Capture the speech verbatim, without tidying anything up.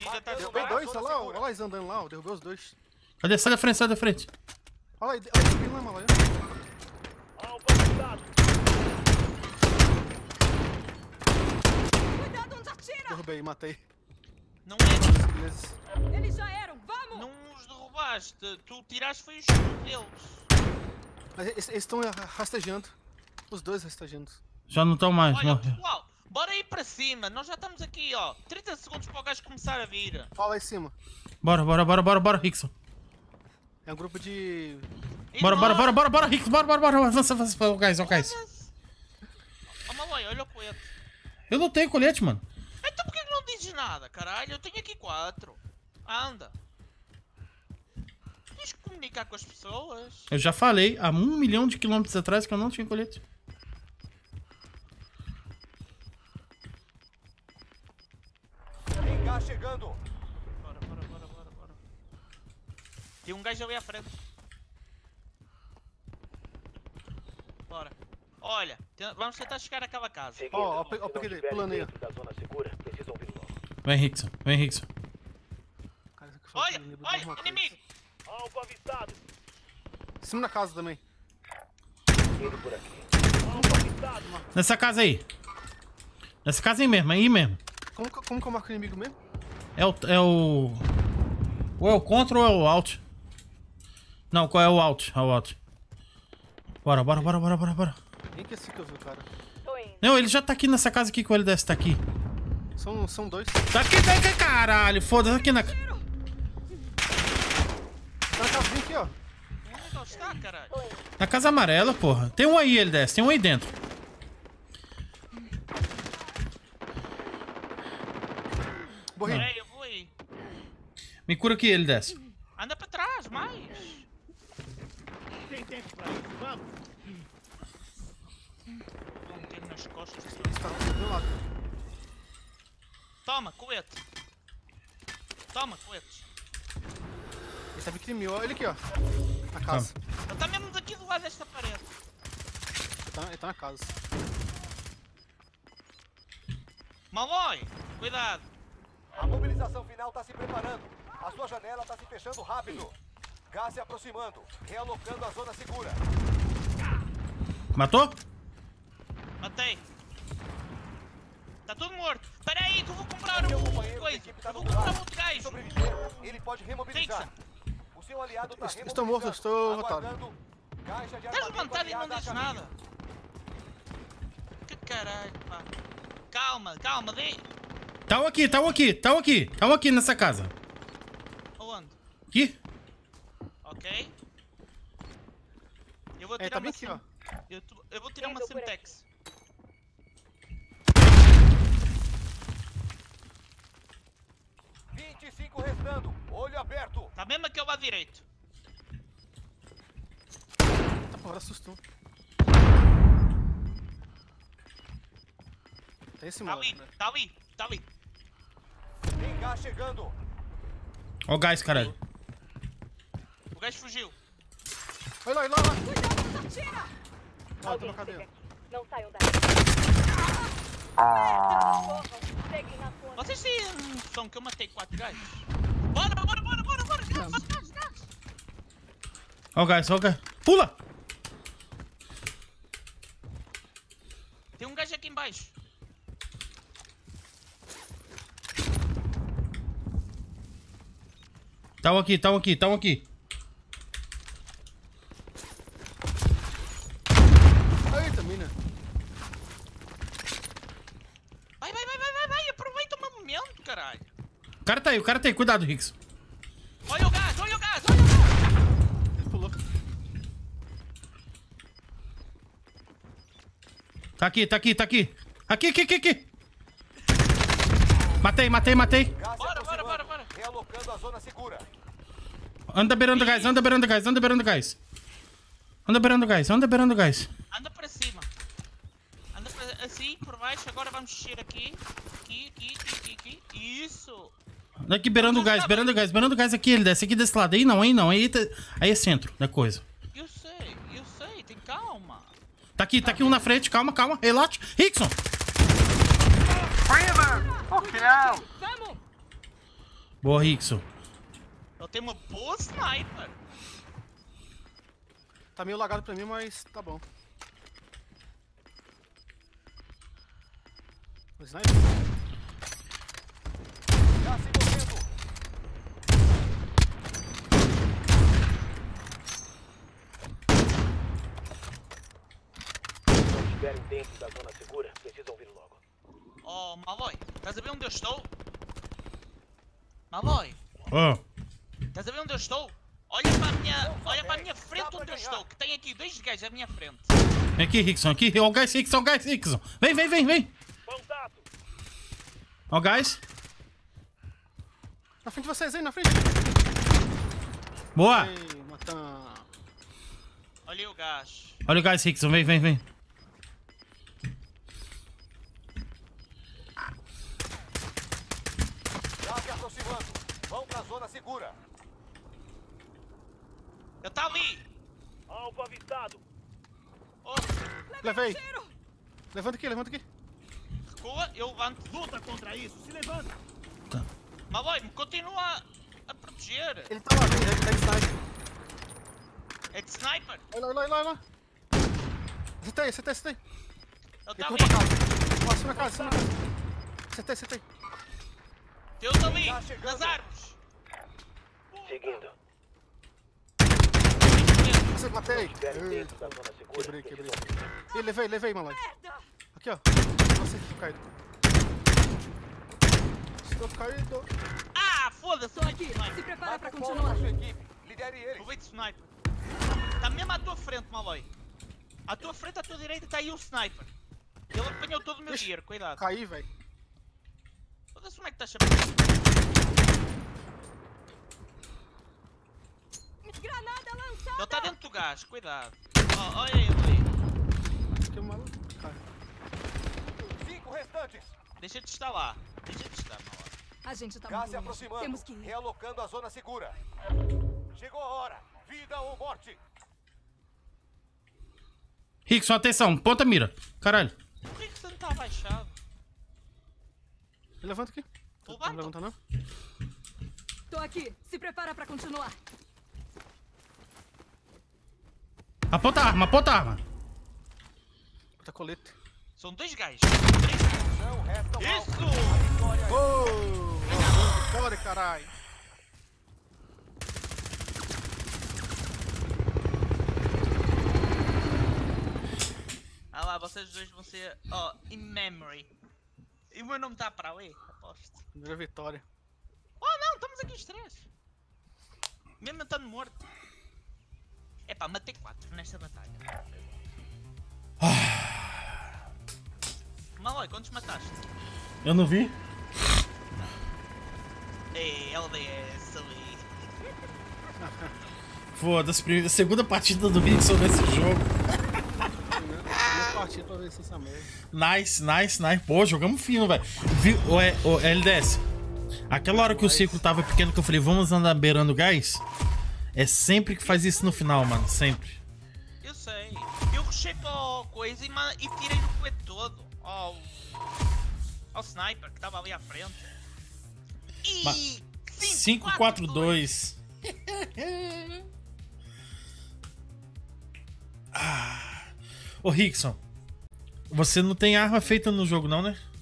Tá derrubei dois, olha lá, olha lá eles andando lá, derrubei os dois. Cadê? Sai da frente, sai da frente. Olha aí, olha aí, lá, mano. Cuidado onde atira! Derrubei, matei. Não é? Beleza. Eles já eram, vamos! Não os derrubaste. Tu tiraste foi o escudo deles. Mas eles estão rastejando. Os dois rastejando. Já não estão mais. Olha, Morreu. pessoal, bora ir para cima. Nós já estamos aqui, ó. trinta segundos para o gajo começar a vir. Olha lá em cima. Bora, bora, bora, bora, bora, Rickson. É um grupo de... Bora, bora, bora, bora, bora, Rickson, bora, bora, bora. Avança, avança, ó o gás, ó o gás. Ó, Malói, olha o colete. Eu não tenho colete, mano. Então por que não dizes nada, caralho? Eu tenho aqui quatro. Anda. Tens que comunicar com as pessoas. Eu já falei há um milhão de quilômetros atrás que eu não tinha colete. Tem gás chegando. Bora, bora, bora, bora, bora. Tem um gajo ali à frente. Bora. Olha, te- vamos tentar chegar àquela casa. Ó, ó, ó, ó, peguei, pulando aí, ó. Vem, Rickson, vem, Rickson. Cara, isso aqui foi Olha, inimigo, olha, alguma coisa. inimigo. Alvo avistado. Em cima da casa também. Indo por aqui. Alvo avistado. Nessa casa aí. Nessa casa aí mesmo, aí mesmo. Como, que- como que eu marco o inimigo mesmo? É o... É o... Ou é o contra ou é o alt. Não, qual é o alt? É o alt. Bora, bora, bora, bora, bora, bora. Nem que esse que eu vi, cara. Tô indo. Não, ele já tá aqui nessa casa aqui que o L D S tá aqui. São, são dois. Tá aqui, tá aqui, caralho. Foda-se aqui na... Tá na casinha aqui, ó. Onde não está, caralho? Na casa amarela, porra. Tem um aí, L D S. Tem um aí dentro. Morri. Peraí, eu vou aí. Me cura aqui, L D S. Anda para trás, mais. Tem tempo pra isso, vamos. Vou meter nas costas. Tá do meu lado. Toma, colete. Toma, colete. Ele tá vindo em mim, ó. Ele aqui, ó. Na casa. Ele está mesmo daqui do lado desta parede. Ele tá, ele tá na casa. Malói, cuidado. A mobilização final tá se preparando. A sua janela tá se fechando rápido. Gás se aproximando. Realocando a zona segura. Matou? Matei. Tá tudo morto. Espera aí que eu vou comprar Seu um companheiro da coisa. equipe tá Eu vou no comprar lugar. outro gajo. Sobreviver, ele pode remobilizar. O seu aliado tá Estou remobilizando. morto, estou rotado. Aguardando. Caixa de Estás armamento levantado e não aliada a dizes caminho. nada. Que caralho, pá. Calma, calma, dê. Tá um aqui, tá um aqui, tá um aqui. Tá um aqui nessa casa. Aonde? Aqui? Ok. Eu vou É, tirar tá uma bem aqui, sim- ó. Eu, tu- eu vou tirar uma Indo por Semtex. vinte e cinco restando. Olho aberto. Tá mesmo aqui ao lado direito. Tá, porra, assustou. Tá esse Tá modo, ali, né? tá ali, tá ali. Tem gás chegando. Ó o gás, caralho. O gajo fugiu. Olha lá, olha lá, olha lá. Cuidado onde atira! Ó, tô na cadeia. Não saiam daí. Corram, peguem na sua. Vocês têm noção que eu matei quatro gajos? Bora, bora, bora, bora, bora. Gás, gás, gás. Ó o gás, ó o gás. Pula! Tem um gajo aqui embaixo. Tá um aqui, tá um aqui, tá um aqui. Eita, mina. Vai, vai, vai, vai, vai, vai. Aproveita o meu momento, caralho. O cara tá aí, o cara tá aí. Cuidado, Rickson. Olha o gás, olha o gás, olha o gás. Ele pulou. Tá aqui, tá aqui, tá aqui. Aqui, aqui, aqui, aqui. Matei, matei, matei. Gás se Bora, bora, aproximando. bora, bora. Realocando a zona segura. Anda beirando o gás, anda beirando o gás, anda beirando o gás. Anda beirando o gás, anda beirando o gás. Anda para cima. Anda para, assim, por baixo. Agora vamos descer aqui. Aqui, aqui, aqui, aqui, aqui. Isso. Anda aqui beirando o gás, beirando o gás, beirando o gás aqui. Ele desce aqui desse lado. Aí não, aí não. Aí, tá- aí é centro da coisa. Eu sei, eu sei. Tem calma. Tá aqui, tá aqui um na frente. Calma, calma. Relaxa. Rickson. Cuidado, vamos! Boa, Rickson. Ele tem uma boa sniper. Tá meio lagado pra mim, mas tá bom. O sniper? Gás se movendo. Se não estiverem dentro da zona segura, precisam vir logo. Oh, Malloy, estás a ver onde eu estou? Malloy, Ó. estás a ver onde eu estou? Olha para a minha, olha para a minha frente onde eu estou, que tem aqui dois gajos à minha frente. Vem aqui, Rickson. Aqui. Ó o gás, Rickson. Ó o gás, Rickson. Vem, vem, vem, vem. Contato! Ó o gás. Na frente de vocês aí, na frente. Boa. Ei, Matan. Olha aí o gás. Olha o gás, Rickson. Vem, vem, vem. Gás se aproximando. Vão pra zona segura. Ele está ali. Alvo avistado! Oh, Levei. Levanta aqui, levanta aqui. recua, eu levanto. Luta contra isso! Se levanta! Malloy, me continua a proteger. Ele tá lá, ele tá de sniper. É de sniper. Olha lá, olha lá, olha lá. Acertei, acertei, acertei. Ele Ele está correu ali. pra casa. Ó, cima da casa, cima da casa. Acertei, acertei. Deus ali, Tá chegando. nas árvores. Seguindo. Você matei. Estiverem Ei, dentro da zona segura, Quebrei, quebrei. precisam vir. Ih, levei, levei, Malloy. Merda! Aqui, ó. Nossa, tô caído. Estou caído. Ah, foda-se. Tô aqui. Se prepara pra Marque o foco continuar. da sua equipe. Lidere eles. Eu vejo de sniper. Está mesmo à tua frente, Malloy. À tua frente, à tua direita, está aí o sniper. Ele apanhou todo o meu Ixi. gear, cuidado. Caí, velho. Foda-se como é que estás a... Granada lançada! Ele está dentro do gás, cuidado. Oh, olha ele ali. Que maluco, cara. Cinco restantes. Deixa de estar lá. Deixa de estar, Malloy. A gente tá Gás se muito longe. aproximando. Temos que ir. Realocando a zona segura. Chegou a hora. Vida ou morte. Rickson, atenção. Ponta mira. Caralho. Por que que você não está abaixado? Ele levanta aqui. Levanta. Não levanta, não? Tô aqui. Se prepara pra continuar. Aponta a arma, aponta a arma. Bota colete. São dois gajos. Não restam Isso! alvos. A vitória é Oh! Vitória, caralho. Ah lá, vocês dois vão ser, ó, in memory. E o meu nome está para ali, aposto. Primeira vitória. Oh não, estamos aqui os três. Mesmo eu estando morto. Epá, matei quatro nesta batalha. Malloy, quantos mataste? Eu não vi. Ei, L D S ali. Foda-se, primeira- segunda partida do Rickson nesse jogo. Primeira partida pra ver se essa merda. Nice, nice, nice. Pô, jogamos fino, velho. Vi- O, é, o L D S. Aquela hora que o círculo tava pequeno que eu falei, vamos andar beirando o gás. É sempre que faz isso no final, mano. Sempre. Eu sei. Eu rushei para o coisa e, ma- e tirei no coelho todo. Ao, ao sniper que estava ali à frente. Ma- E... cinco quatro dois. Ah. Ô Rickson, você não tem arma feita no jogo não, né?